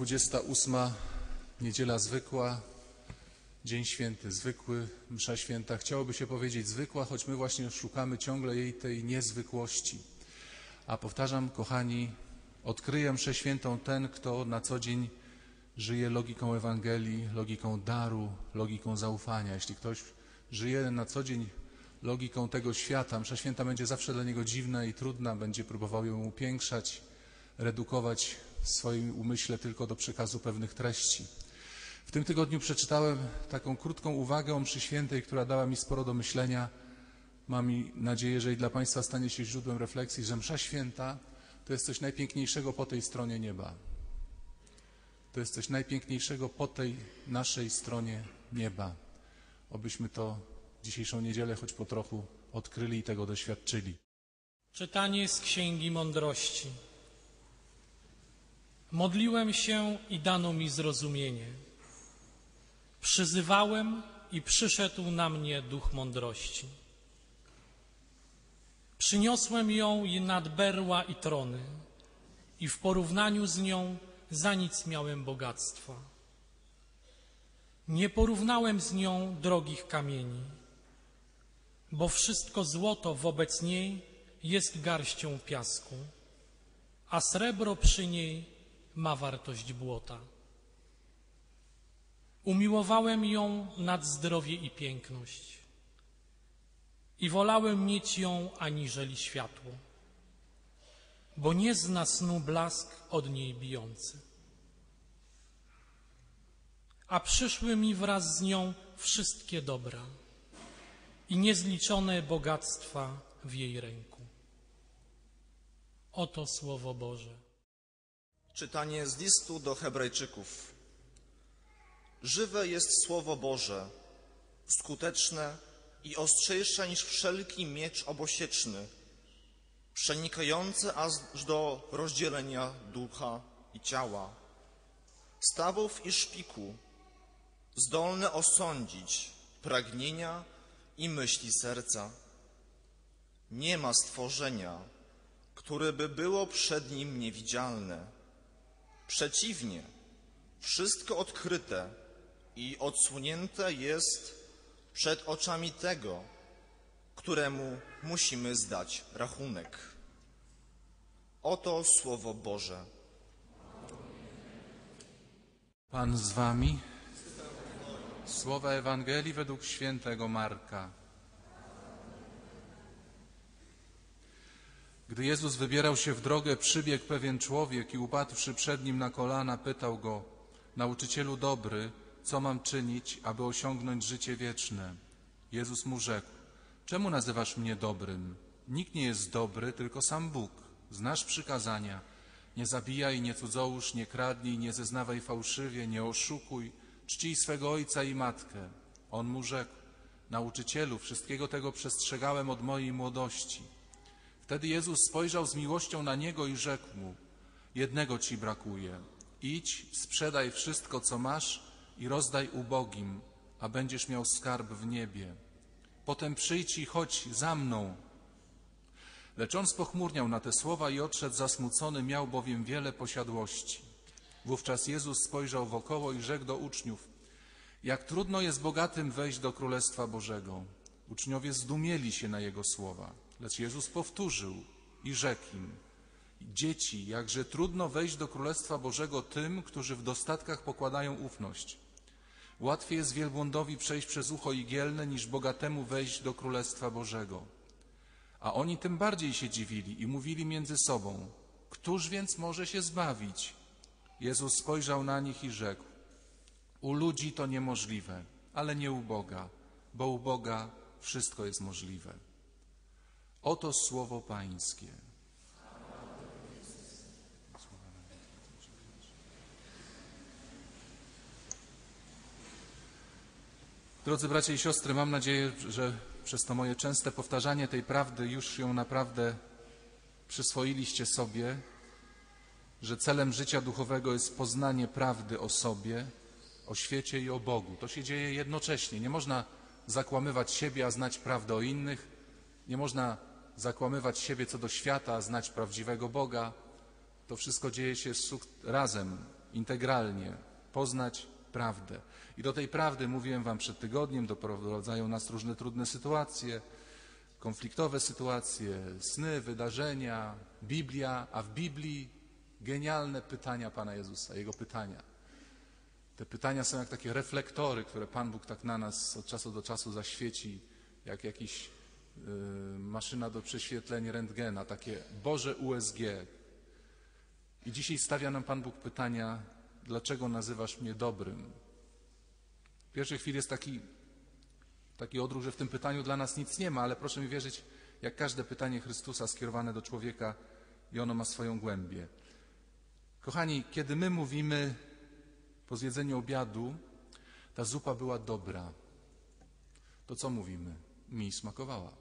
28. Niedziela zwykła, Dzień Święty zwykły, msza święta. Chciałoby się powiedzieć zwykła, choć my właśnie szukamy ciągle jej tej niezwykłości. A powtarzam, kochani, odkryje mszę świętą ten, kto na co dzień żyje logiką Ewangelii, logiką daru, logiką zaufania. Jeśli ktoś żyje na co dzień logiką tego świata, msza święta będzie zawsze dla niego dziwna i trudna, będzie próbował ją upiększać, redukować w swoim umyśle tylko do przekazu pewnych treści. W tym tygodniu przeczytałem taką krótką uwagę o mszy świętej, która dała mi sporo do myślenia. Mam nadzieję, że i dla Państwa stanie się źródłem refleksji, że msza święta to jest coś najpiękniejszego po tej stronie nieba. To jest coś najpiękniejszego po tej naszej stronie nieba. Obyśmy to dzisiejszą niedzielę choć po trochu odkryli i tego doświadczyli. Czytanie z Księgi Mądrości. Modliłem się i dano mi zrozumienie. Przyzywałem i przyszedł na mnie duch mądrości. Przyniosłem ją i nad berła i trony i w porównaniu z nią za nic miałem bogactwa. Nie porównałem z nią drogich kamieni, bo wszystko złoto wobec niej jest garścią piasku, a srebro przy niej ma wartość błota. Umiłowałem ją nad zdrowie i piękność i wolałem mieć ją aniżeli światło, bo nie zna snu blask od niej bijący. A przyszły mi wraz z nią wszystkie dobra i niezliczone bogactwa w jej ręku. Oto Słowo Boże. Czytanie z listu do Hebrajczyków. Żywe jest Słowo Boże, skuteczne i ostrzejsze niż wszelki miecz obosieczny, przenikające aż do rozdzielenia ducha i ciała, stawów i szpiku, zdolne osądzić pragnienia i myśli serca. Nie ma stworzenia, które by było przed Nim niewidzialne. Przeciwnie, wszystko odkryte i odsłonięte jest przed oczami tego, któremu musimy zdać rachunek. Oto Słowo Boże. Pan z wami. Słowa Ewangelii według świętego Marka. Gdy Jezus wybierał się w drogę, przybiegł pewien człowiek i upadłszy przed Nim na kolana, pytał Go: Nauczycielu dobry, co mam czynić, aby osiągnąć życie wieczne? Jezus mu rzekł: Czemu nazywasz mnie dobrym? Nikt nie jest dobry, tylko sam Bóg. Znasz przykazania: nie zabijaj, nie cudzołóż, nie kradnij, nie zeznawaj fałszywie, nie oszukuj, czcij swego ojca i matkę. On mu rzekł: Nauczycielu, wszystkiego tego przestrzegałem od mojej młodości. Wtedy Jezus spojrzał z miłością na niego i rzekł mu: jednego ci brakuje. Idź, sprzedaj wszystko, co masz i rozdaj ubogim, a będziesz miał skarb w niebie. Potem przyjdź i chodź za mną. Lecz on spochmurniał na te słowa i odszedł zasmucony, miał bowiem wiele posiadłości. Wówczas Jezus spojrzał wokoło i rzekł do uczniów: jak trudno jest bogatym wejść do Królestwa Bożego. Uczniowie zdumieli się na Jego słowa. Lecz Jezus powtórzył i rzekł im: dzieci, jakże trudno wejść do Królestwa Bożego tym, którzy w dostatkach pokładają ufność. Łatwiej jest wielbłądowi przejść przez ucho igielne, niż bogatemu wejść do Królestwa Bożego. A oni tym bardziej się dziwili i mówili między sobą: któż więc może się zbawić? Jezus spojrzał na nich i rzekł: u ludzi to niemożliwe, ale nie u Boga, bo u Boga wszystko jest możliwe. Oto słowo Pańskie. Drodzy bracia i siostry, mam nadzieję, że przez to moje częste powtarzanie tej prawdy już ją naprawdę przyswoiliście sobie, że celem życia duchowego jest poznanie prawdy o sobie, o świecie i o Bogu. To się dzieje jednocześnie. Nie można zakłamywać siebie, a znać prawdę o innych. Nie można zakłamywać siebie co do świata, a znać prawdziwego Boga. To wszystko dzieje się razem. integralnie, poznać prawdę. I do tej prawdy, mówiłem wam przed tygodniem, doprowadzają nas różne trudne sytuacje, konfliktowe sytuacje, sny, wydarzenia, Biblia, a w Biblii genialne pytania Pana Jezusa, Jego pytania. Te pytania są jak takie reflektory, które Pan Bóg tak na nas od czasu do czasu zaświeci, jak jakiś maszyna do prześwietlenia rentgena, takie Boże USG. I dzisiaj stawia nam Pan Bóg pytania, dlaczego nazywasz mnie dobrym? W pierwszej chwili jest taki odruch, że w tym pytaniu dla nas nic nie ma, ale proszę mi wierzyć, jak każde pytanie Chrystusa skierowane do człowieka i ono ma swoją głębię. Kochani, kiedy my mówimy po zjedzeniu obiadu, ta zupa była dobra, to co mówimy? Mi smakowała.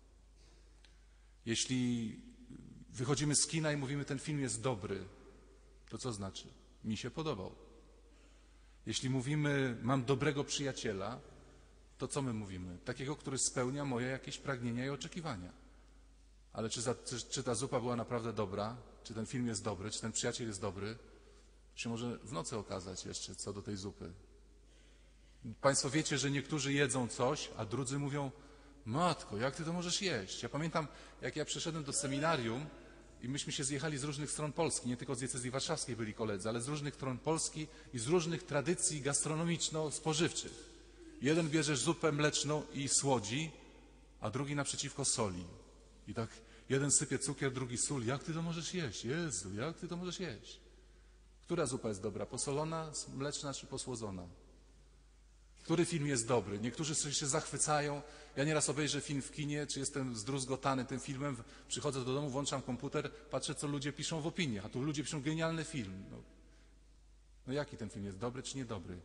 Jeśli wychodzimy z kina i mówimy, ten film jest dobry, to co znaczy? Mi się podobał. Jeśli mówimy, mam dobrego przyjaciela, to co my mówimy? Takiego, który spełnia moje jakieś pragnienia i oczekiwania. Ale czy ta zupa była naprawdę dobra? Czy ten film jest dobry? Czy ten przyjaciel jest dobry? To się może w nocy okazać jeszcze co do tej zupy. Państwo wiecie, że niektórzy jedzą coś, a drudzy mówią, matko, jak ty to możesz jeść? Ja pamiętam, jak ja przyszedłem do seminarium i myśmy się zjechali z różnych stron Polski, nie tylko z diecezji warszawskiej byli koledzy, ale z różnych stron Polski i z różnych tradycji gastronomiczno-spożywczych. Jeden bierze zupę mleczną i słodzi, a drugi naprzeciwko soli. I tak jeden sypie cukier, drugi sól. Jak ty to możesz jeść? Jezu, jak ty to możesz jeść? Która zupa jest dobra? Posolona, mleczna czy posłodzona? Który film jest dobry? Niektórzy się zachwycają. Ja nieraz obejrzę film w kinie, czy jestem zdruzgotany tym filmem, przychodzę do domu, włączam komputer, patrzę, co ludzie piszą w opiniach, a tu ludzie piszą genialny film. No jaki ten film jest? Dobry czy niedobry?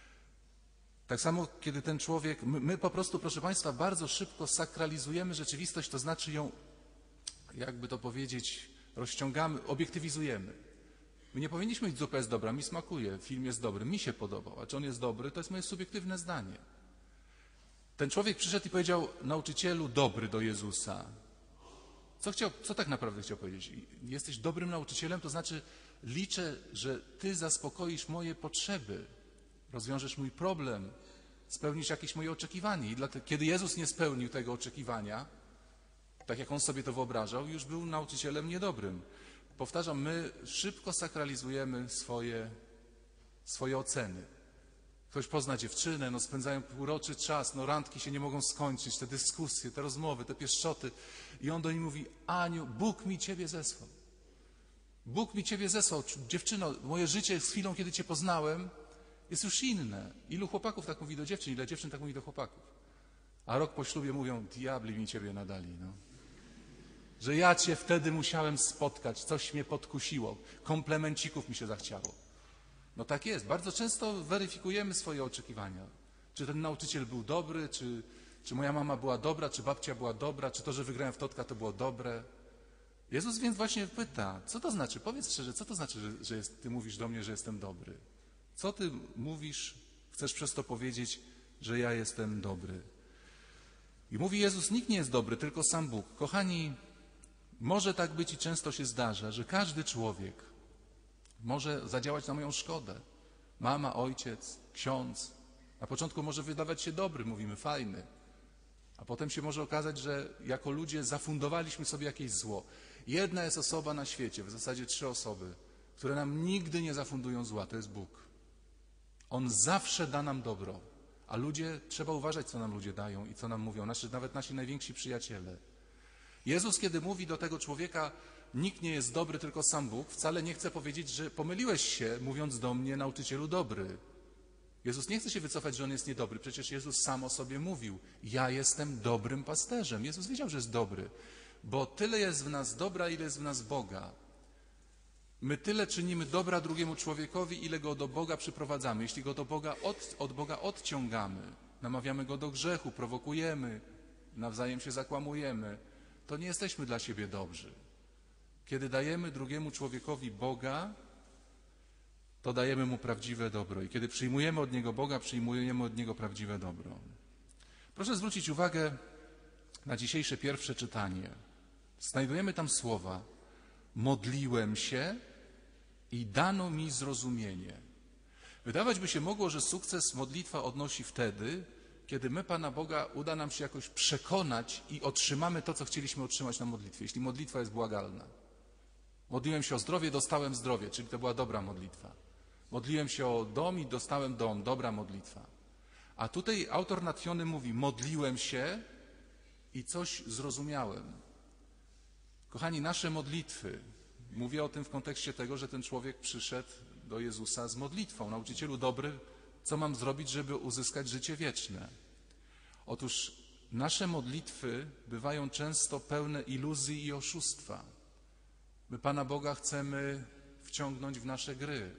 Tak samo, kiedy ten człowiek, my po prostu, proszę Państwa, bardzo szybko sakralizujemy rzeczywistość, to znaczy ją, jakby to powiedzieć, rozciągamy, obiektywizujemy. My nie powinniśmy mieć, zupa jest dobra, mi smakuje, film jest dobry, mi się podobał, a czy on jest dobry, to jest moje subiektywne zdanie. Ten człowiek przyszedł i powiedział, nauczycielu dobry do Jezusa. Co tak naprawdę chciał powiedzieć? Jesteś dobrym nauczycielem, to znaczy liczę, że Ty zaspokoisz moje potrzeby, rozwiążesz mój problem, spełnisz jakieś moje oczekiwanie. I dlatego, kiedy Jezus nie spełnił tego oczekiwania, tak jak On sobie to wyobrażał, już był nauczycielem niedobrym. Powtarzam, my szybko sakralizujemy swoje oceny. Ktoś pozna dziewczynę, spędzają uroczy czas, randki się nie mogą skończyć, te dyskusje, te rozmowy, te pieszczoty. I on do niej mówi, Aniu, Bóg mi Ciebie zesłał. Bóg mi Ciebie zesłał. Dziewczyno, moje życie z chwilą, kiedy Cię poznałem, jest już inne. Ilu chłopaków tak mówi do dziewczyn, ile dziewczyn tak mówi do chłopaków. A rok po ślubie mówią, diabli mi Ciebie nadali, że ja Cię wtedy musiałem spotkać, coś mnie podkusiło, komplemencików mi się zachciało. Tak jest, bardzo często weryfikujemy swoje oczekiwania. Czy ten nauczyciel był dobry, czy moja mama była dobra, czy babcia była dobra, czy to, że wygrałem w totka, to było dobre. Jezus więc właśnie pyta, co to znaczy, powiedz szczerze, co to znaczy, że Ty mówisz do mnie, że jestem dobry? Co Ty mówisz, chcesz przez to powiedzieć, że ja jestem dobry? I mówi Jezus, nikt nie jest dobry, tylko sam Bóg. Kochani, może tak być i często się zdarza, że każdy człowiek może zadziałać na moją szkodę. Mama, ojciec, ksiądz. Na początku może wydawać się dobry, mówimy fajny. A potem się może okazać, że jako ludzie zafundowaliśmy sobie jakieś zło. Jedna jest osoba na świecie, w zasadzie 3 osoby, które nam nigdy nie zafundują zła, to jest Bóg. On zawsze da nam dobro. A ludzie, trzeba uważać, co nam ludzie dają i co nam mówią, nawet nasi najwięksi przyjaciele. Jezus, kiedy mówi do tego człowieka, nikt nie jest dobry, tylko sam Bóg, wcale nie chce powiedzieć, że pomyliłeś się, mówiąc do mnie, nauczycielu dobry. Jezus nie chce się wycofać, że On jest niedobry. Przecież Jezus sam o sobie mówił, ja jestem dobrym pasterzem. Jezus wiedział, że jest dobry, bo tyle jest w nas dobra, ile jest w nas Boga. My tyle czynimy dobra drugiemu człowiekowi, ile go do Boga przyprowadzamy. Jeśli go od Boga odciągamy, namawiamy go do grzechu, prowokujemy, nawzajem się zakłamujemy, to nie jesteśmy dla siebie dobrzy. Kiedy dajemy drugiemu człowiekowi Boga, to dajemy mu prawdziwe dobro. I kiedy przyjmujemy od Niego Boga, przyjmujemy od Niego prawdziwe dobro. Proszę zwrócić uwagę na dzisiejsze pierwsze czytanie. Znajdujemy tam słowa modliłem się i dano mi zrozumienie. Wydawać by się mogło, że sukces modlitwa odnosi wtedy, kiedy my Pana Boga uda nam się jakoś przekonać i otrzymamy to, co chcieliśmy otrzymać na modlitwie, jeśli modlitwa jest błagalna. Modliłem się o zdrowie, dostałem zdrowie, czyli to była dobra modlitwa. Modliłem się o dom i dostałem dom, dobra modlitwa. A tutaj autor Natchniony mówi, modliłem się i coś zrozumiałem. Kochani, nasze modlitwy, mówię o tym w kontekście tego, że ten człowiek przyszedł do Jezusa z modlitwą. Nauczycielu dobry, co mam zrobić, żeby uzyskać życie wieczne? Otóż nasze modlitwy bywają często pełne iluzji i oszustwa. My Pana Boga chcemy wciągnąć w nasze gry.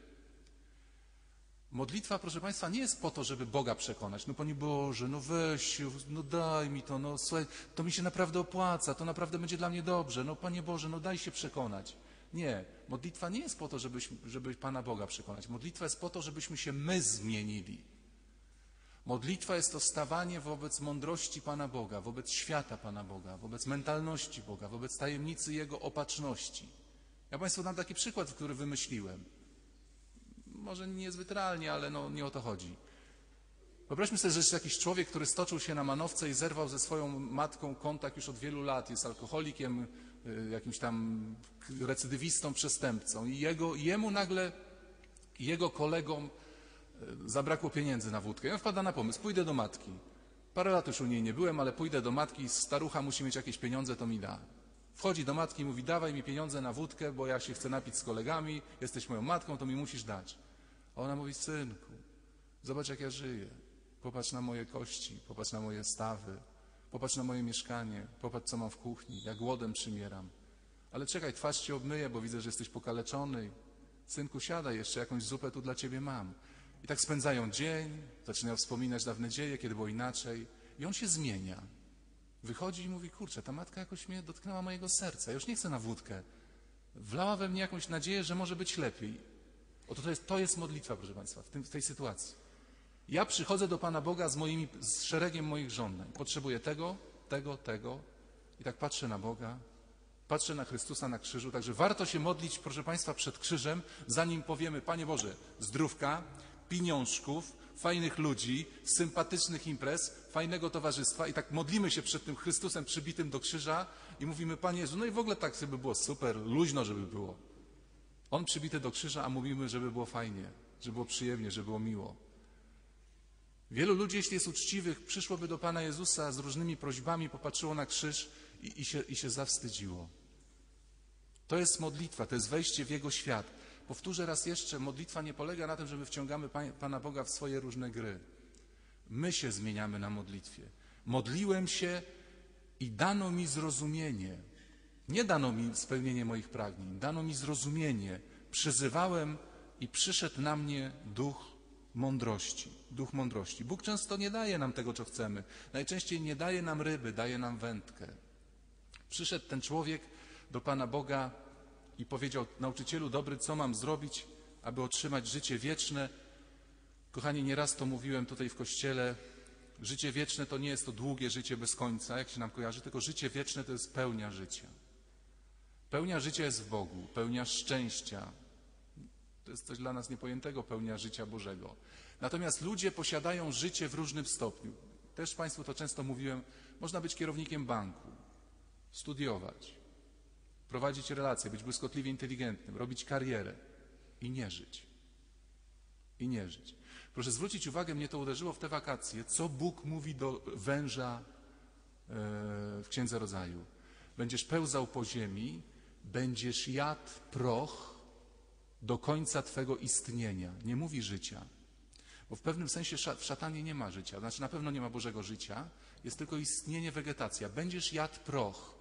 Modlitwa, proszę Państwa, nie jest po to, żeby Boga przekonać. No Panie Boże, no weź, no daj mi to, no słuchaj, to mi się naprawdę opłaca, to naprawdę będzie dla mnie dobrze. No Panie Boże, no daj się przekonać. Nie, modlitwa nie jest po to, żeby Pana Boga przekonać. Modlitwa jest po to, żebyśmy się my zmienili. Modlitwa jest to stawanie wobec mądrości Pana Boga, wobec świata Pana Boga, wobec mentalności Boga, wobec tajemnicy Jego opatrzności. Ja Państwu dam taki przykład, który wymyśliłem. Może niezbyt realnie, ale no, nie o to chodzi. Wyobraźmy sobie, że jest jakiś człowiek, który stoczył się na manowce i zerwał ze swoją matką kontakt już od wielu lat. Jest alkoholikiem, jakimś tam recydywistą, przestępcą. I jemu nagle, jego kolegom zabrakło pieniędzy na wódkę. I on wpada na pomysł, pójdę do matki. Parę lat już u niej nie byłem, ale pójdę do matki, starucha musi mieć jakieś pieniądze, to mi da. Wchodzi do matki i mówi, dawaj mi pieniądze na wódkę, bo ja się chcę napić z kolegami, jesteś moją matką, to mi musisz dać. A ona mówi, synku, zobacz jak ja żyję. Popatrz na moje kości, popatrz na moje stawy, popatrz na moje mieszkanie, popatrz co mam w kuchni, ja głodem przymieram. Ale czekaj, twarz ci obmyję, bo widzę, że jesteś pokaleczony. Synku, siadaj, jeszcze jakąś zupę tu dla ciebie mam. I tak spędzają dzień, zaczynają wspominać dawne dzieje, kiedy było inaczej. I on się zmienia. Wychodzi i mówi, kurczę, ta matka jakoś mnie dotknęła mojego serca. Ja już nie chcę na wódkę. Wlała we mnie jakąś nadzieję, że może być lepiej. Oto to jest modlitwa, proszę Państwa, w tej sytuacji. Ja przychodzę do Pana Boga z szeregiem moich żądań. Potrzebuję tego. I tak patrzę na Boga, patrzę na Chrystusa na krzyżu. Także warto się modlić, proszę Państwa, przed krzyżem, zanim powiemy, Panie Boże, zdrówka, pieniążków, fajnych ludzi, sympatycznych imprez, fajnego towarzystwa i tak modlimy się przed tym Chrystusem przybitym do krzyża i mówimy, Panie Jezu, no i w ogóle tak, żeby było super, luźno, żeby było. On przybity do krzyża, a mówimy, żeby było fajnie, żeby było przyjemnie, żeby było miło. Wielu ludzi, jeśli jest uczciwych, przyszłoby do Pana Jezusa z różnymi prośbami, popatrzyło na krzyż i się zawstydziło. To jest modlitwa, to jest wejście w Jego świat. Powtórzę raz jeszcze, modlitwa nie polega na tym, że my wciągamy Pana Boga w swoje różne gry. My się zmieniamy na modlitwie. Modliłem się i dano mi zrozumienie. Nie dano mi spełnienie moich pragnień, dano mi zrozumienie. Przyzywałem i przyszedł na mnie duch mądrości. Duch mądrości. Bóg często nie daje nam tego, co chcemy. Najczęściej nie daje nam ryby, daje nam wędkę. Przyszedł ten człowiek do Pana Boga i powiedział, nauczycielu dobry, co mam zrobić, aby otrzymać życie wieczne? Kochani, nieraz to mówiłem tutaj w kościele, życie wieczne to nie jest to długie życie bez końca, jak się nam kojarzy, tylko życie wieczne to jest pełnia życia. Pełnia życia jest w Bogu, pełnia szczęścia. To jest coś dla nas niepojętego, pełnia życia Bożego. Natomiast ludzie posiadają życie w różnym stopniu. Też Państwu to często mówiłem, można być kierownikiem banku, studiować, prowadzić relacje, być błyskotliwie inteligentnym, robić karierę i nie żyć. I nie żyć. Proszę zwrócić uwagę, mnie to uderzyło w te wakacje, co Bóg mówi do węża w Księdze Rodzaju. Będziesz pełzał po ziemi, będziesz jadł proch do końca twego istnienia. Nie mówi życia. Bo w pewnym sensie w szatanie nie ma życia. Znaczy na pewno nie ma Bożego życia. Jest tylko istnienie, wegetacja. Będziesz jadł proch.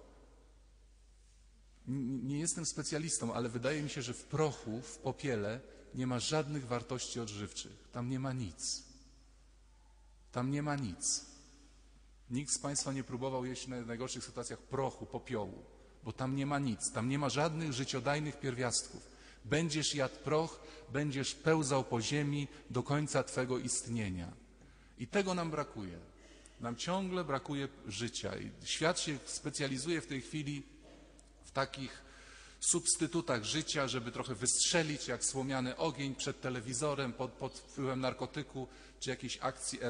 Nie jestem specjalistą, ale wydaje mi się, że w prochu, w popiele nie ma żadnych wartości odżywczych. Tam nie ma nic. Tam nie ma nic. Nikt z Państwa nie próbował jeść w najgorszych sytuacjach prochu, popiołu, bo tam nie ma nic. Tam nie ma żadnych życiodajnych pierwiastków. Będziesz jadł proch, będziesz pełzał po ziemi do końca twego istnienia. I tego nam brakuje. Nam ciągle brakuje życia. I świat się specjalizuje w tej chwili w takich substytutach życia, żeby trochę wystrzelić jak słomiany ogień przed telewizorem pod wpływem narkotyku czy jakiejś akcji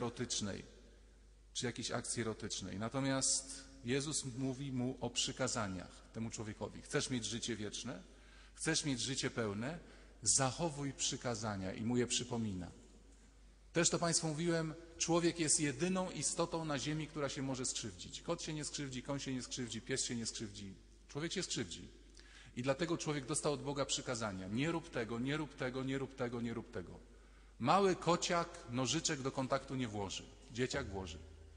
erotycznej. Natomiast Jezus mówi mu o przykazaniach temu człowiekowi. Chcesz mieć życie wieczne? Chcesz mieć życie pełne? Zachowuj przykazania i mu je przypomina. Też to Państwu mówiłem, człowiek jest jedyną istotą na ziemi, która się może skrzywdzić. Kot się nie skrzywdzi, koń się nie skrzywdzi, pies się nie skrzywdzi. Człowiek się skrzywdzi. I dlatego człowiek dostał od Boga przykazania. Nie rób tego, nie rób tego, nie rób tego, nie rób tego. Mały kociak nożyczek do kontaktu nie włoży. Dzieciak włoży.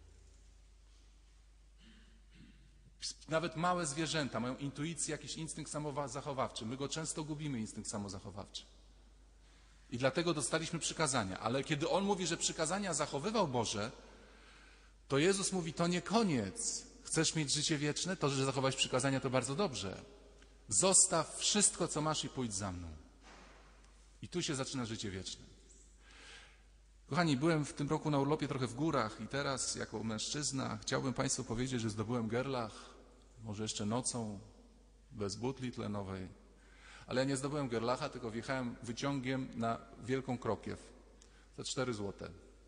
Nawet małe zwierzęta mają intuicję, jakiś instynkt samozachowawczy. My go często gubimy, instynkt samozachowawczy. I dlatego dostaliśmy przykazania. Ale kiedy On mówi, że przykazania zachowywał Boże, to Jezus mówi, to nie koniec. Chcesz mieć życie wieczne? To, że zachowałeś przykazania, to bardzo dobrze. Zostaw wszystko, co masz i pójdź za mną. I tu się zaczyna życie wieczne. Kochani, byłem w tym roku na urlopie trochę w górach i teraz jako mężczyzna chciałbym Państwu powiedzieć, że zdobyłem gerlach, może jeszcze nocą, bez butli tlenowej. Ale ja nie zdobyłem gerlacha, tylko wjechałem wyciągiem na Wielką Krokiew za 4 złote,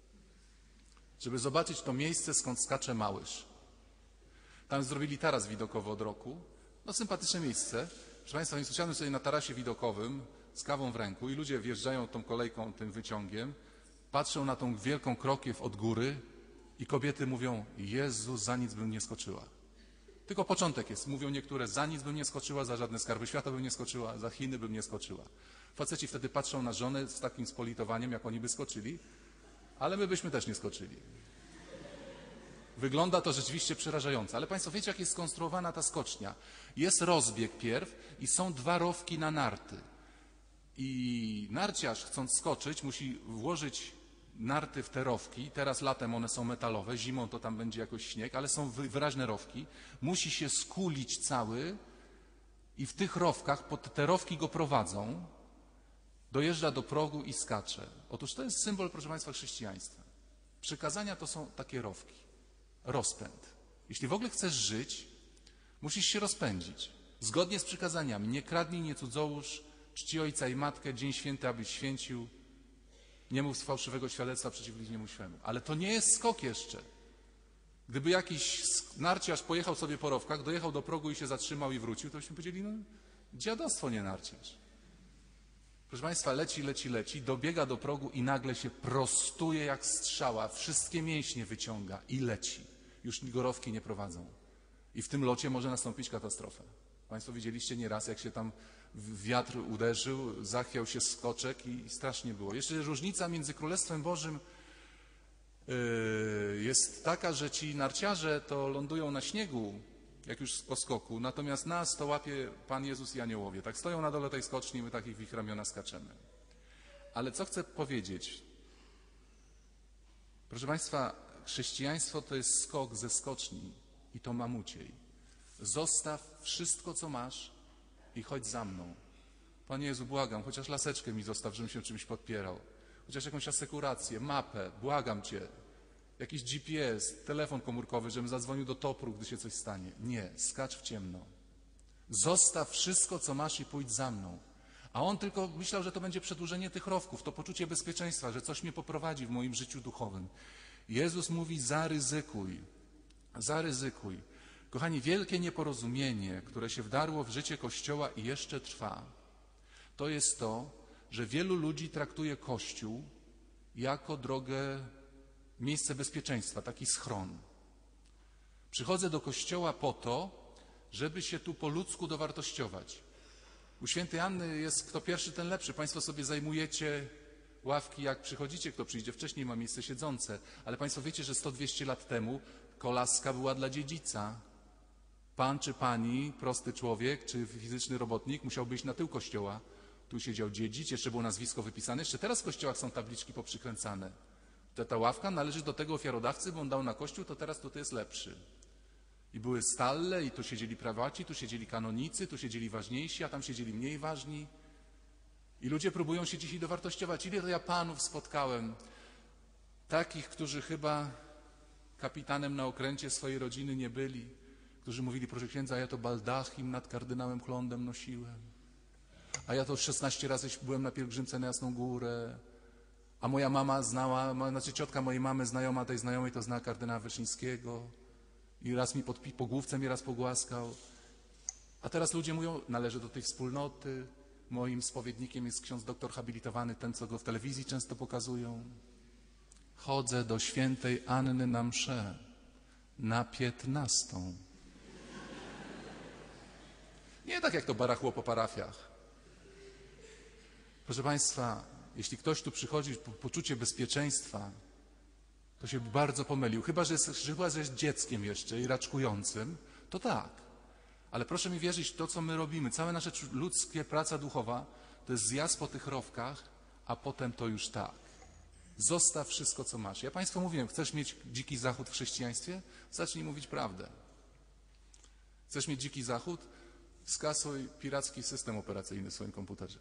żeby zobaczyć to miejsce, skąd skacze Małysz. Tam zrobili taras widokowy od roku. No sympatyczne miejsce. Proszę Państwa, więc usiadłem sobie na tarasie widokowym z kawą w ręku i ludzie wjeżdżają tą kolejką, tym wyciągiem, patrzą na tą Wielką Krokiew od góry i kobiety mówią, Jezu, za nic bym nie skoczyła. Tylko początek jest. Mówią niektóre, za nic bym nie skoczyła, za żadne skarby świata bym nie skoczyła, za Chiny bym nie skoczyła. Faceci wtedy patrzą na żonę z takim spolitowaniem, jak oni by skoczyli, ale my byśmy też nie skoczyli. Wygląda to rzeczywiście przerażająco. Ale Państwo wiecie, jak jest skonstruowana ta skocznia? Jest rozbieg pierw i są 2 rowki na narty. I narciarz, chcąc skoczyć, musi włożyć narty w te rowki. Teraz latem one są metalowe, zimą to tam będzie jakoś śnieg, ale są wyraźne rowki. Musi się skulić cały i w tych rowkach, pod te rowki go prowadzą, dojeżdża do progu i skacze. Otóż to jest symbol, proszę Państwa, chrześcijaństwa. Przykazania to są takie rowki. Rozpęd. Jeśli w ogóle chcesz żyć, musisz się rozpędzić. Zgodnie z przykazaniami. Nie kradnij, nie cudzołóż, czci ojca i matkę, dzień święty, abyś święcił. Nie mów fałszywego świadectwa przeciw bliźniemu swemu. Ale to nie jest skok jeszcze. Gdyby jakiś narciarz pojechał sobie po rowkach, dojechał do progu i się zatrzymał i wrócił, to byśmy powiedzieli, no dziadostwo, nie narciarz. Proszę Państwa, leci, dobiega do progu i nagle się prostuje jak strzała, wszystkie mięśnie wyciąga i leci. Już gorowki nie prowadzą. I w tym locie może nastąpić katastrofa. Państwo widzieliście nieraz, jak się tam wiatr uderzył, zachwiał się skoczek i strasznie było. Jeszcze różnica między Królestwem Bożym jest taka, że ci narciarze to lądują na śniegu, jak już po skoku, natomiast nas to łapie Pan Jezus i aniołowie. Tak stoją na dole tej skoczni, my takich w ich ramiona skaczemy. Ale co chcę powiedzieć? Proszę Państwa, chrześcijaństwo to jest skok ze skoczni i to mamuciej. Zostaw wszystko, co masz i chodź za mną. Panie Jezu, błagam, chociaż laseczkę mi zostaw, żebym się czymś podpierał. Chociaż jakąś asekurację, mapę, błagam Cię. Jakiś GPS, telefon komórkowy, żebym zadzwonił do Topru, gdy się coś stanie. Nie, skacz w ciemno. Zostaw wszystko, co masz i pójdź za mną. A on tylko myślał, że to będzie przedłużenie tych rowków, to poczucie bezpieczeństwa, że coś mnie poprowadzi w moim życiu duchowym. Jezus mówi, zaryzykuj, zaryzykuj. Kochani, wielkie nieporozumienie, które się wdarło w życie Kościoła i jeszcze trwa, to jest to, że wielu ludzi traktuje Kościół jako drogę, miejsce bezpieczeństwa, taki schron. Przychodzę do Kościoła po to, żeby się tu po ludzku dowartościować. U świętej Anny jest kto pierwszy, ten lepszy. Państwo sobie zajmujecie ławki, jak przychodzicie, kto przyjdzie wcześniej, ma miejsce siedzące. Ale Państwo wiecie, że 100-200 lat temu kolaska była dla dziedzica. Pan czy pani, prosty człowiek, czy fizyczny robotnik musiał być na tył kościoła. Tu siedział dziedzic, jeszcze było nazwisko wypisane. Jeszcze teraz w kościołach są tabliczki poprzykręcane. Ta ławka należy do tego ofiarodawcy, bo on dał na kościół, to teraz tutaj jest lepszy. I były stalle, i tu siedzieli prawaci, tu siedzieli kanonicy, tu siedzieli ważniejsi, a tam siedzieli mniej ważni. I ludzie próbują się dzisiaj dowartościować. Ile to ja panów spotkałem, takich, którzy chyba kapitanem na okręcie swojej rodziny nie byli, którzy mówili, proszę księdza, ja to baldachim nad kardynałem Chlondem nosiłem, a ja to 16 razy byłem na pielgrzymce na Jasną Górę, a moja mama znała, znaczy ciotka mojej mamy, znajoma tej znajomej, to zna kardynała Wyszyńskiego i raz mi po główce mi raz pogłaskał. A teraz ludzie mówią, należę do tej wspólnoty, moim spowiednikiem jest ksiądz doktor habilitowany, ten, co go w telewizji często pokazują. Chodzę do świętej Anny na mszę, na 15. Nie tak jak to barachło po parafiach. Proszę Państwa, jeśli ktoś tu przychodzi po poczucie bezpieczeństwa, to się bardzo pomylił. Chyba, że jest dzieckiem jeszcze i raczkującym, to tak. Ale proszę mi wierzyć, to co my robimy, całe nasze ludzkie praca duchowa, to jest zjazd po tych rowkach, a potem to już tak. Zostaw wszystko, co masz. Ja Państwu mówiłem, chcesz mieć dziki zachód w chrześcijaństwie? Zacznij mówić prawdę. Chcesz mieć dziki zachód? Skasuj piracki system operacyjny w swoim komputerze.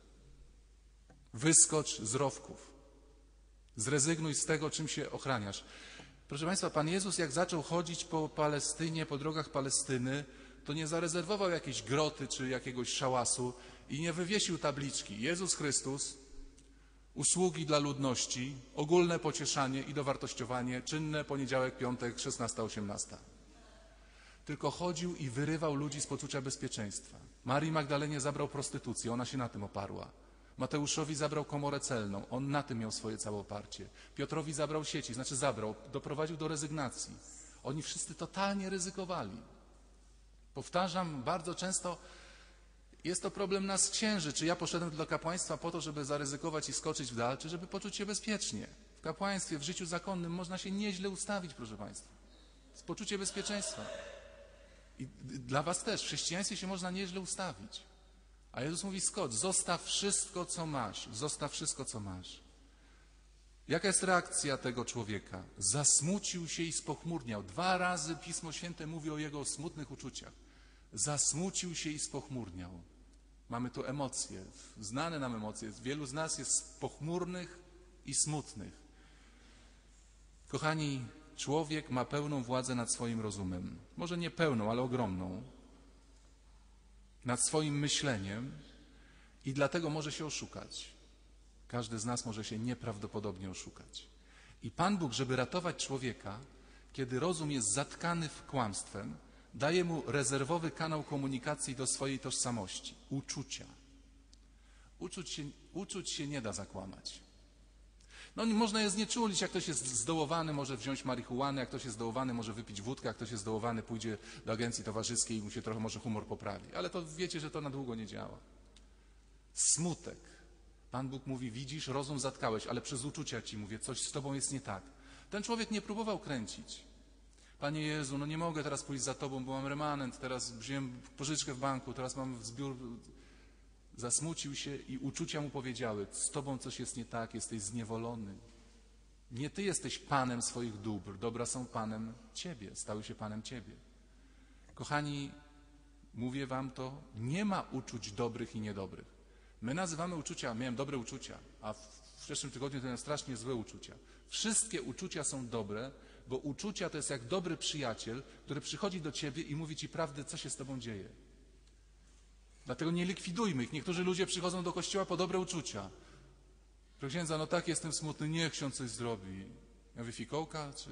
Wyskocz z rowków. Zrezygnuj z tego, czym się ochraniasz. Proszę Państwa, Pan Jezus jak zaczął chodzić po Palestynie, po drogach Palestyny, to nie zarezerwował jakiejś groty czy jakiegoś szałasu i nie wywiesił tabliczki. Jezus Chrystus, usługi dla ludności, ogólne pocieszanie i dowartościowanie, czynne poniedziałek, piątek, 16-18. Tylko chodził i wyrywał ludzi z poczucia bezpieczeństwa. Marii Magdalenie zabrał prostytucję, ona się na tym oparła. Mateuszowi zabrał komorę celną, on na tym miał swoje całe oparcie. Piotrowi zabrał sieci, doprowadził do rezygnacji. Oni wszyscy totalnie ryzykowali. Powtarzam bardzo często, jest to problem nas księży. Czy ja poszedłem do kapłaństwa po to, żeby zaryzykować i skoczyć w dal, czy żeby poczuć się bezpiecznie? W kapłaństwie, w życiu zakonnym można się nieźle ustawić, proszę Państwa. Jest poczucie bezpieczeństwa. I dla Was też, w chrześcijaństwie się można nieźle ustawić. A Jezus mówi, skocz, zostaw wszystko, co masz. Zostaw wszystko, co masz. Jaka jest reakcja tego człowieka? Zasmucił się i spochmurniał. 2 razy Pismo Święte mówi o jego smutnych uczuciach. Zasmucił się i spochmurniał. Mamy tu emocje, znane nam emocje. Wielu z nas jest pochmurnych i smutnych. Kochani, człowiek ma pełną władzę nad swoim rozumem. Może nie pełną, ale ogromną. Nad swoim myśleniem i dlatego może się oszukać. Każdy z nas może się nieprawdopodobnie oszukać. I Pan Bóg, żeby ratować człowieka, kiedy rozum jest zatkany kłamstwem, daje mu rezerwowy kanał komunikacji do swojej tożsamości, uczucia. Uczuć się nie da zakłamać. No można je znieczulić, jak ktoś jest zdołowany, może wziąć marihuanę, jak ktoś jest zdołowany, może wypić wódkę, jak ktoś jest zdołowany, pójdzie do agencji towarzyskiej i mu się trochę może humor poprawi. Ale to wiecie, że to na długo nie działa. Smutek. Pan Bóg mówi, widzisz, rozum zatkałeś, ale przez uczucia ci mówię, coś z tobą jest nie tak. Ten człowiek nie próbował kręcić. Panie Jezu, no nie mogę teraz pójść za tobą, bo mam remanent, teraz wziąłem pożyczkę w banku, teraz mam zbiór. Zasmucił się i uczucia mu powiedziały, z tobą coś jest nie tak, jesteś zniewolony. Nie ty jesteś panem swoich dóbr, dobra są panem ciebie, stały się panem ciebie. Kochani, mówię wam to, nie ma uczuć dobrych i niedobrych. My nazywamy uczucia, miałem dobre uczucia, a w zeszłym tygodniu to miałem strasznie złe uczucia. Wszystkie uczucia są dobre, bo uczucia to jest jak dobry przyjaciel, który przychodzi do ciebie i mówi ci prawdę, co się z tobą dzieje. Dlatego nie likwidujmy ich. Niektórzy ludzie przychodzą do kościoła po dobre uczucia. Proszę księdza, no tak, jestem smutny, niech ksiądz coś zrobi. Ja mówię, fikołka, czy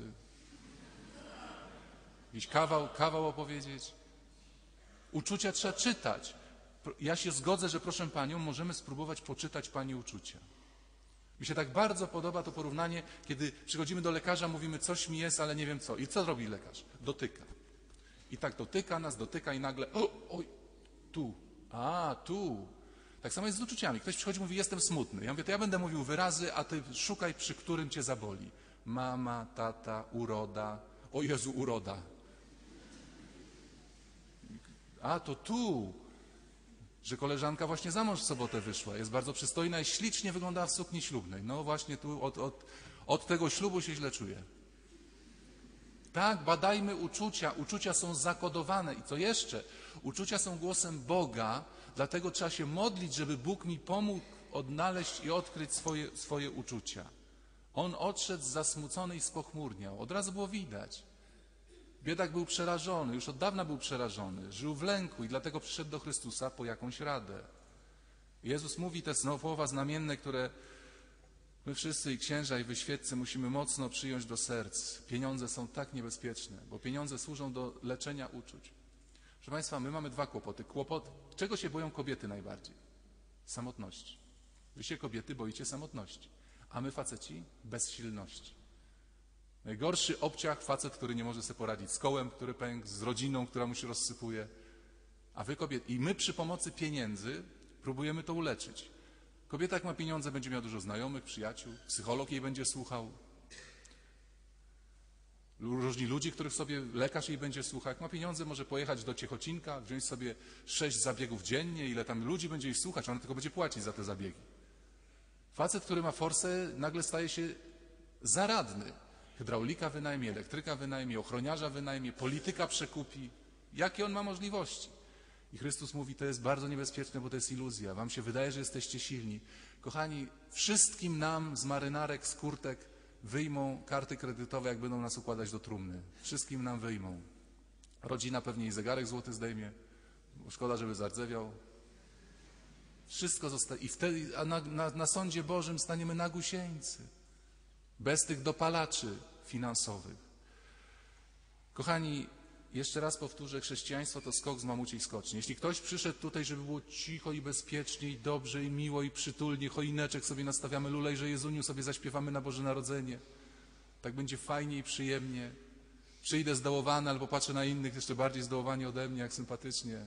jakiś kawał opowiedzieć? Uczucia trzeba czytać. Ja się zgodzę, że proszę Panią, możemy spróbować poczytać Pani uczucia. Mi się tak bardzo podoba to porównanie, kiedy przychodzimy do lekarza, mówimy, coś mi jest, ale nie wiem co. I co robi lekarz? Dotyka. I tak dotyka nas, dotyka i nagle, oj, tu. Tu. Tak samo jest z uczuciami. Ktoś przychodzi i mówi, jestem smutny. Ja mówię, to ja będę mówił wyrazy, a ty szukaj, przy którym cię zaboli. Mama, tata, uroda. O Jezu, uroda. To tu. Że koleżanka właśnie za mąż w sobotę wyszła. Jest bardzo przystojna i ślicznie wyglądała w sukni ślubnej. No właśnie tu od tego ślubu się źle czuję. Tak, badajmy uczucia. Uczucia są zakodowane. I co jeszcze? Uczucia są głosem Boga, dlatego trzeba się modlić, żeby Bóg mi pomógł odnaleźć i odkryć swoje uczucia. On odszedł zasmucony i spochmurniał. Od razu było widać. Biedak był przerażony, już od dawna był przerażony, żył w lęku i dlatego przyszedł do Chrystusa po jakąś radę. Jezus mówi te słowa znamienne, które my wszyscy, i księża, i wy świeccy, musimy mocno przyjąć do serc. Pieniądze są tak niebezpieczne, bo pieniądze służą do leczenia uczuć. Proszę Państwa, my mamy dwa kłopoty. Czego się boją kobiety najbardziej? Samotności. Wy się, kobiety, boicie samotności, a my, faceci, bezsilności. Najgorszy obciach facet, który nie może sobie poradzić z kołem, który pękł, z rodziną, która mu się rozsypuje. A wy, kobiety, i my przy pomocy pieniędzy próbujemy to uleczyć. Kobieta, jak ma pieniądze, będzie miała dużo znajomych, przyjaciół, psycholog jej będzie słuchał. Różni ludzie, których sobie lekarz jej będzie słuchał. Jak ma pieniądze, może pojechać do Ciechocinka, wziąć sobie 6 zabiegów dziennie, ile tam ludzi będzie jej słuchać, ona tylko będzie płacić za te zabiegi. Facet, który ma forsę, nagle staje się zaradny. Hydraulika wynajmie, elektryka wynajmie, ochroniarza wynajmie, polityka przekupi. Jakie on ma możliwości? I Chrystus mówi, to jest bardzo niebezpieczne, bo to jest iluzja. Wam się wydaje, że jesteście silni. Kochani, wszystkim nam z marynarek, z kurtek wyjmą karty kredytowe, jak będą nas układać do trumny. Wszystkim nam wyjmą. Rodzina pewnie i zegarek złoty zdejmie. Szkoda, żeby zardzewiał. Wszystko zostaje. I wtedy na sądzie Bożym staniemy na gusieńcy. Bez tych dopalaczy finansowych. Kochani, jeszcze raz powtórzę, chrześcijaństwo to skok z mamuciej skoczni. Jeśli ktoś przyszedł tutaj, żeby było cicho i bezpiecznie, i dobrze, i miło, i przytulnie, choineczek sobie nastawiamy, Lulejże Jezuniu sobie zaśpiewamy na Boże Narodzenie, tak będzie fajnie i przyjemnie. Przyjdę zdołowany, albo patrzę na innych jeszcze bardziej zdołowani ode mnie, jak sympatycznie.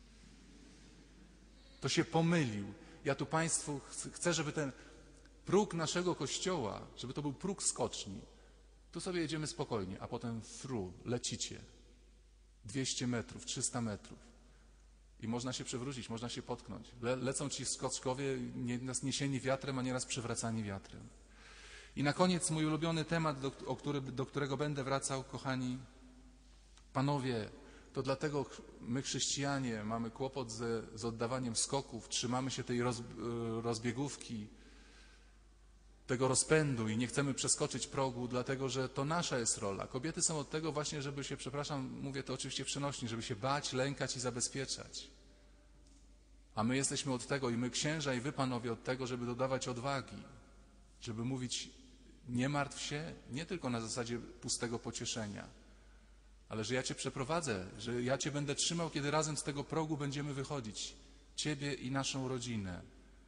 To się pomylił. Ja tu Państwu chcę, żeby ten próg naszego kościoła, żeby to był próg skoczni. Tu sobie jedziemy spokojnie, a potem lecicie. 200 metrów, 300 metrów. I można się przewrócić, można się potknąć. Lecą ci skoczkowie, nieraz niesieni wiatrem, a nieraz przewracani wiatrem. I na koniec mój ulubiony temat, do którego będę wracał, kochani. Panowie, to dlatego my, chrześcijanie, mamy kłopot z oddawaniem skoków, trzymamy się tej rozbiegówki, tego rozpędu i nie chcemy przeskoczyć progu, dlatego że to nasza jest rola. Kobiety są od tego właśnie, żeby się, przepraszam, mówię to oczywiście przenośnie, żeby się bać, lękać i zabezpieczać. A my jesteśmy od tego, i my, księża, i wy, panowie, od tego, żeby dodawać odwagi, żeby mówić, nie martw się, nie tylko na zasadzie pustego pocieszenia, ale że ja cię przeprowadzę, że ja cię będę trzymał, kiedy razem z tego progu będziemy wychodzić. Ciebie i naszą rodzinę.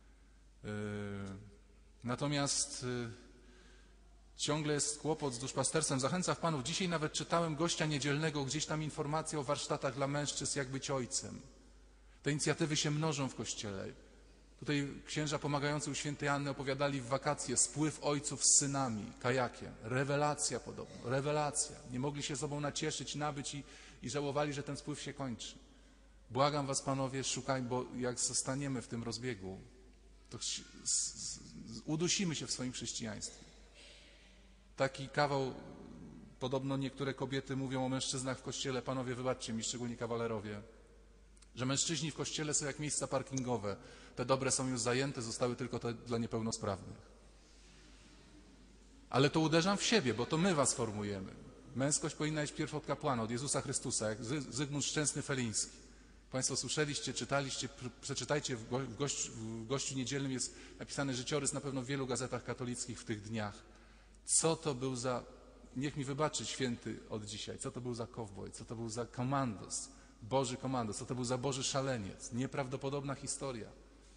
Natomiast ciągle jest kłopot z duszpasterstwem. Zachęcam panów. Dzisiaj nawet czytałem gościa niedzielnego, gdzieś tam informację o warsztatach dla mężczyzn, jak być ojcem. Te inicjatywy się mnożą w Kościele. Tutaj księża pomagający u świętej Anny opowiadali w wakacje spływ ojców z synami, kajakiem. Rewelacja podobno, rewelacja. Nie mogli się sobą nacieszyć, nabyć i żałowali, że ten spływ się kończy. Błagam was, panowie, szukaj, bo jak zostaniemy w tym rozbiegu, to udusimy się w swoim chrześcijaństwie. Taki kawał, podobno niektóre kobiety mówią o mężczyznach w Kościele, panowie, wybaczcie mi, szczególnie kawalerowie, że mężczyźni w Kościele są jak miejsca parkingowe. Te dobre są już zajęte, zostały tylko te dla niepełnosprawnych. Ale to uderzam w siebie, bo to my was formujemy. Męskość powinna iść pierw od kapłana, od Jezusa Chrystusa, jak Zygmunt Szczęsny-Feliński. Państwo słyszeliście, czytaliście, przeczytajcie, w Gościu Niedzielnym jest napisany życiorys na pewno w wielu gazetach katolickich w tych dniach. Co to był za, niech mi wybaczy święty od dzisiaj, co to był za kowboj, co to był za komandos, Boży komandos, co to był za Boży szaleniec, nieprawdopodobna historia.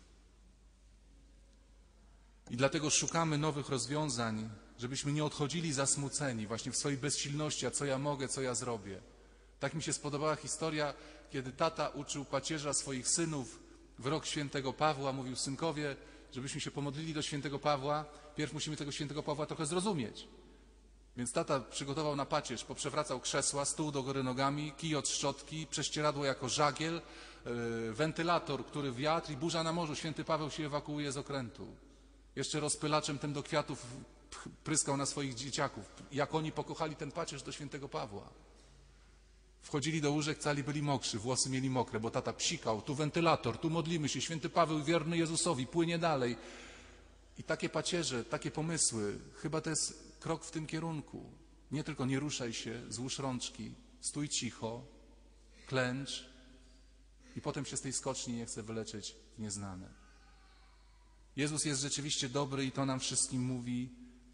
I dlatego szukamy nowych rozwiązań, żebyśmy nie odchodzili zasmuceni właśnie w swojej bezsilności, a co ja mogę, co ja zrobię. Tak mi się spodobała historia, kiedy tata uczył pacierza swoich synów w rok świętego Pawła, mówił: synkowie, żebyśmy się pomodlili do świętego Pawła, pierw musimy tego świętego Pawła trochę zrozumieć. Więc tata przygotował na pacierz, poprzewracał krzesła, stół do góry nogami, kij od szczotki, prześcieradło jako żagiel, wentylator, który wiatr i burza na morzu. Święty Paweł się ewakuuje z okrętu. Jeszcze rozpylaczem tym do kwiatów pryskał na swoich dzieciaków. Jak oni pokochali ten pacierz do świętego Pawła. Wchodzili do łóżek, cali byli mokrzy, włosy mieli mokre, bo tata psikał, tu wentylator, tu modlimy się, święty Paweł wierny Jezusowi, płynie dalej. I takie pacierze, takie pomysły, chyba to jest krok w tym kierunku. Nie tylko nie ruszaj się, złóż rączki, Stój cicho, klęcz i potem się z tej skoczni nie chce wylecieć w nieznane. Jezus jest rzeczywiście dobry i to nam wszystkim mówi.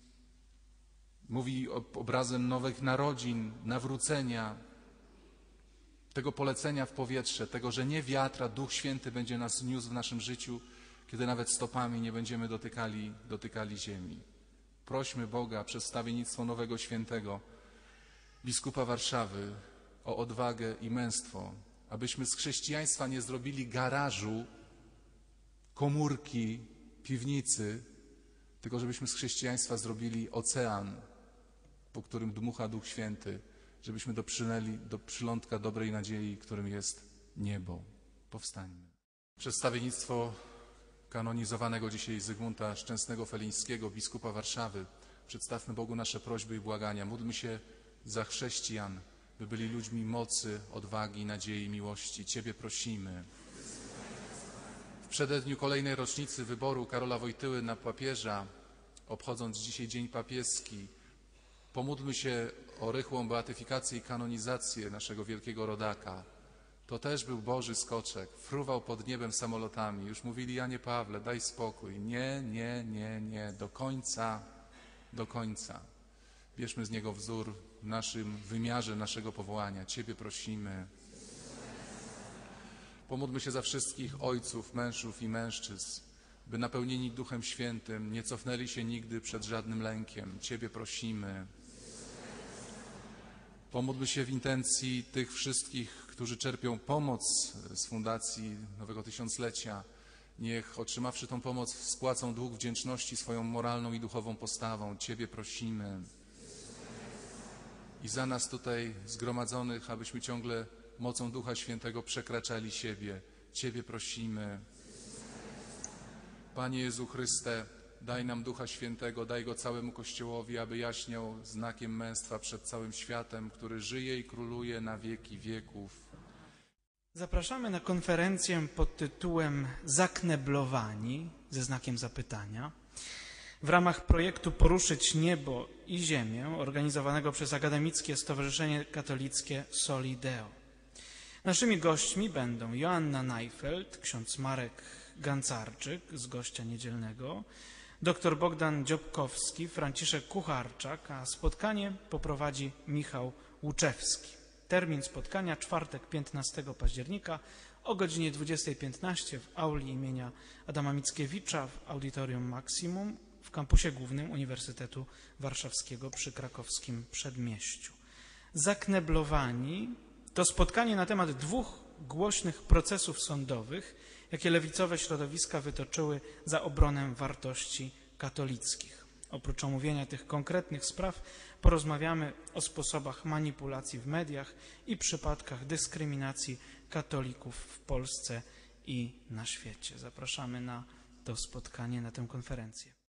Mówi obrazem nowych narodzin, nawrócenia, tego polecenia w powietrze, tego, że nie wiatr, a Duch Święty będzie nas niósł w naszym życiu, kiedy nawet stopami nie będziemy dotykali ziemi. Prośmy Boga przez wstawiennictwo nowego świętego, biskupa Warszawy, o odwagę i męstwo, abyśmy z chrześcijaństwa nie zrobili garażu, komórki, piwnicy, tylko żebyśmy z chrześcijaństwa zrobili ocean, po którym dmucha Duch Święty, żebyśmy doprzynęli do przylądka dobrej nadziei, którym jest niebo. Powstańmy. Przez wstawiennictwo kanonizowanego dzisiaj Zygmunta Szczęsnego Felińskiego, biskupa Warszawy, przedstawmy Bogu nasze prośby i błagania. Módlmy się za chrześcijan, by byli ludźmi mocy, odwagi, nadziei, miłości. Ciebie prosimy. W przededniu kolejnej rocznicy wyboru Karola Wojtyły na papieża, obchodząc dzisiaj Dzień Papieski, pomódlmy się o rychłą beatyfikację i kanonizację naszego wielkiego rodaka. To też był Boży skoczek, fruwał pod niebem samolotami. Już mówili: Janie Pawle, daj spokój. Nie, do końca. Bierzmy z niego wzór w naszym wymiarze naszego powołania. Ciebie prosimy. Pomódlmy się za wszystkich ojców, mężów i mężczyzn, by napełnieni Duchem Świętym nie cofnęli się nigdy przed żadnym lękiem. Ciebie prosimy. Pomódlmy się w intencji tych wszystkich, którzy czerpią pomoc z Fundacji Nowego Tysiąclecia. Niech, otrzymawszy tą pomoc, spłacą dług wdzięczności swoją moralną i duchową postawą. Ciebie prosimy. I za nas tutaj zgromadzonych, abyśmy ciągle mocą Ducha Świętego przekraczali siebie. Ciebie prosimy. Panie Jezu Chryste, daj nam Ducha Świętego, daj Go całemu Kościołowi, aby jaśniał znakiem męstwa przed całym światem, który żyje i króluje na wieki wieków. Zapraszamy na konferencję pod tytułem Zakneblowani, ze znakiem zapytania, w ramach projektu Poruszyć Niebo i Ziemię, organizowanego przez Akademickie Stowarzyszenie Katolickie Soli Deo. Naszymi gośćmi będą Joanna Neifeld, ksiądz Marek Gancarczyk z gościa niedzielnego, dr Bogdan Dziobkowski, Franciszek Kucharczak, a spotkanie poprowadzi Michał Łuczewski. Termin spotkania: czwartek 15 października o godzinie 20:15 w auli imienia Adama Mickiewicza w Auditorium Maximum w kampusie głównym Uniwersytetu Warszawskiego przy krakowskim Przedmieściu. Zakneblowani to spotkanie na temat dwóch głośnych procesów sądowych, jakie lewicowe środowiska wytoczyły za obronę wartości katolickich. Oprócz omówienia tych konkretnych spraw porozmawiamy o sposobach manipulacji w mediach i przypadkach dyskryminacji katolików w Polsce i na świecie. Zapraszamy na to spotkanie, na tę konferencję.